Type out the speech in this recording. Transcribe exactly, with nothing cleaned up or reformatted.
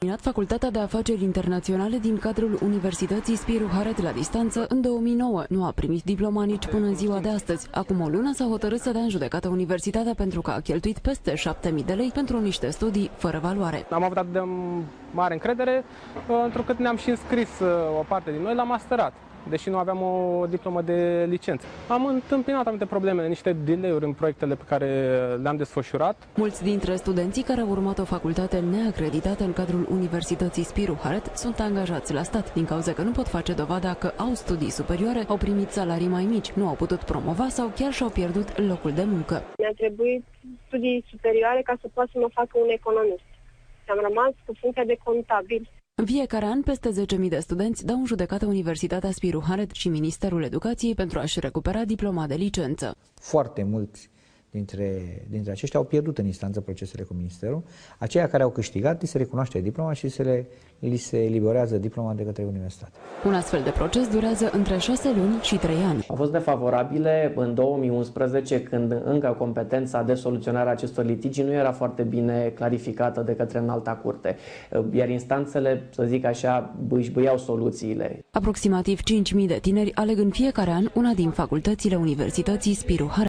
terminat Facultatea de Afaceri Internaționale din cadrul Universității Spiru Haret la distanță în două mii nouă. Nu a primit diploma nici până în ziua de astăzi. Acum o lună s-a hotărât să dea în judecată universitatea pentru că a cheltuit peste șapte mii de lei pentru niște studii fără valoare. Am avut atât de mare încredere, întrucât ne-am și înscris o parte din noi la masterat, deși nu aveam o diplomă de licență. Am întâmpinat anumite probleme, niște delay-uri în proiectele pe care le-am desfășurat. Mulți dintre studenții care au urmat o facultate neacreditată în cadrul Universității Spiru Haret sunt angajați la stat, din cauza că nu pot face dovada că au studii superioare, au primit salarii mai mici, nu au putut promova sau chiar și-au pierdut locul de muncă. Mi-a trebuit studii superioare ca să pot să mă facă un economist. Am rămas cu funcția de contabil. În fiecare an, peste zece mii de studenți dau în judecată Universitatea Spiru Haret și Ministerul Educației pentru a-și recupera diploma de licență. Foarte mulți dintre, dintre aceștia au pierdut în instanță procesele cu Ministerul. Aceia care au câștigat, li se recunoaște diploma și se le, li se eliberează diploma de către universitate. Un astfel de proces durează între șase luni și trei ani. Au fost nefavorabile în două mii unsprezece, când încă competența de soluționare a acestor litigi nu era foarte bine clarificată de către Înalta Curte, iar instanțele, să zic așa, își băiau soluțiile. Aproximativ cinci mii de tineri aleg în fiecare an una din facultățile Universității Spiru Haret.